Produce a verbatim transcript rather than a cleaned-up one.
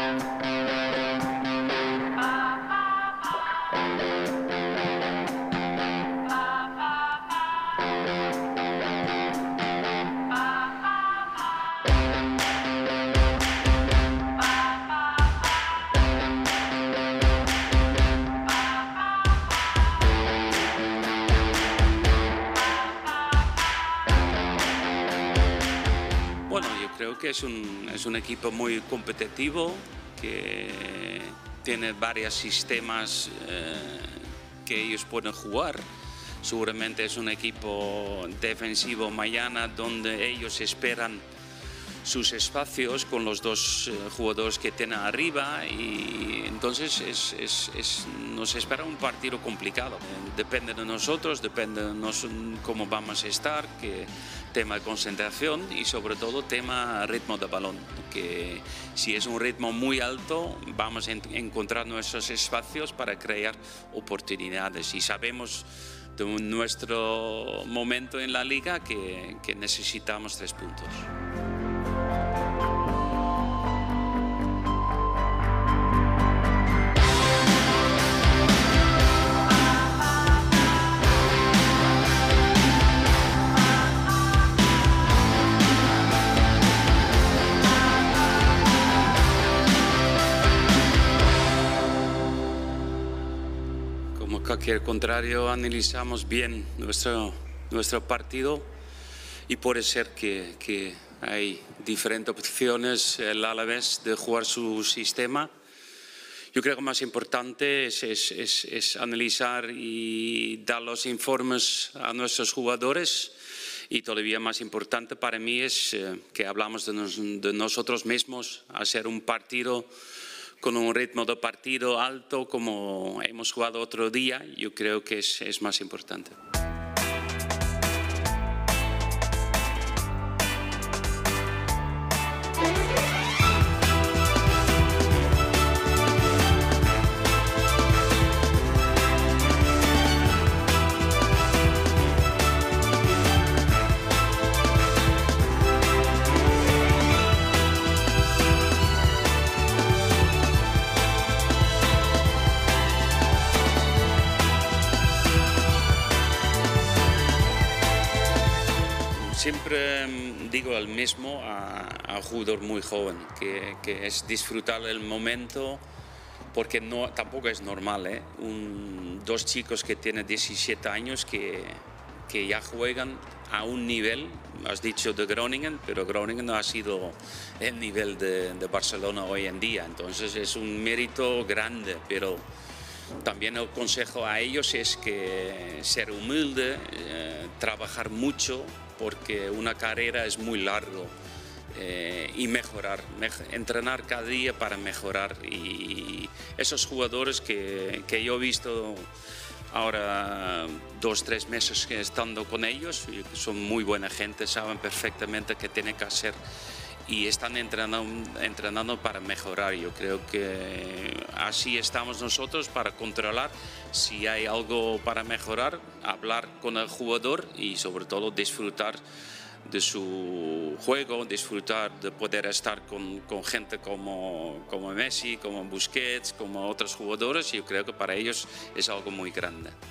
Bueno, yo creo que es un, es un equipo muy competitivo, que tiene varios sistemas eh, que ellos pueden jugar. Seguramente es un equipo defensivo mañana donde ellos esperan sus espacios con los dos eh, jugadores que tienen arriba, y entonces es, es, es, nos espera un partido complicado. Eh, depende de nosotros, depende de nos, cómo vamos a estar, que tema de concentración y sobre todo tema ritmo de balón, que si es un ritmo muy alto vamos a en, encontrar nuestros espacios para crear oportunidades, y sabemos de nuestro momento en la liga que, que necesitamos tres puntos. Como cualquier contrario, analizamos bien nuestro, nuestro partido, y puede ser que, que hay diferentes opciones el Alavés de jugar su sistema. Yo creo que lo más importante es, es, es, es analizar y dar los informes a nuestros jugadores, y todavía más importante para mí es eh, que hablamos de, nos, de nosotros mismos, hacer un partido con un ritmo de partido alto como hemos jugado otro día. Yo creo que es, es más importante. Siempre digo el mismo a, a un jugador muy joven, que, que es disfrutar el momento, porque no, tampoco es normal, ¿eh? Un, dos chicos que tienen diecisiete años que, que ya juegan a un nivel, has dicho de Groningen, pero Groningen no ha sido el nivel de, de Barcelona hoy en día, entonces es un mérito grande, pero también el consejo a ellos es que ser humilde, eh, trabajar mucho, porque una carrera es muy largo, eh, y mejorar, me, entrenar cada día para mejorar. Y esos jugadores que, que yo he visto ahora dos, tres meses que estando con ellos, son muy buena gente, saben perfectamente qué tienen que hacer y están entrenando, entrenando para mejorar. Yo creo que así estamos nosotros para controlar si hay algo para mejorar, hablar con el jugador y sobre todo disfrutar de su juego, disfrutar de poder estar con, con gente como, como Messi, como Busquets, como otros jugadores. Yo creo que para ellos es algo muy grande.